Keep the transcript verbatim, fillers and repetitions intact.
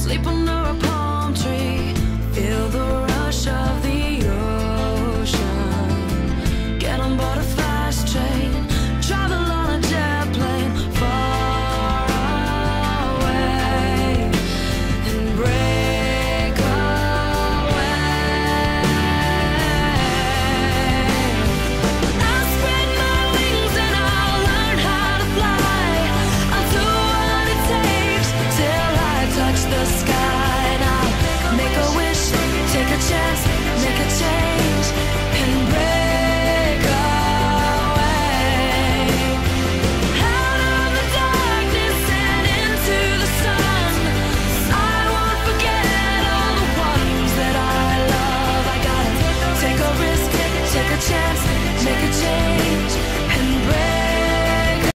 Sleep under a palm tree, feel the rush of the ocean. Get on board a fast train, travel on a jet plane far away and break away. I'll spread my wings and I'll learn how to fly. I'll do what it takes till I touch the sky. And I'll make a wish, take a chance, make a change.